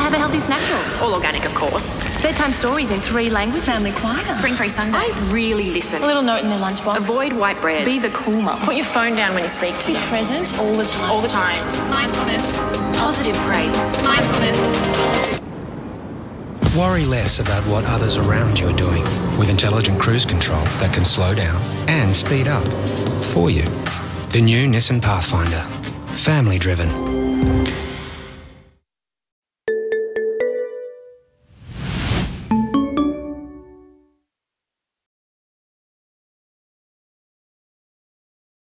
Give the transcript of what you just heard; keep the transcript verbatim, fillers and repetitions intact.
have a healthy snack drawer. All organic, of course. Bedtime stories in three languages. Family choir. Spring-free Sunday. I really listen. A little note in their lunchbox. Avoid white bread. Be the cool mum. Put your phone down when you speak to Be them. present all the time. All the time. Mindfulness. Positive praise. Mindfulness. Worry less about what others around you are doing with intelligent cruise control that can slow down and speed up for you. The new Nissan Pathfinder. Family driven.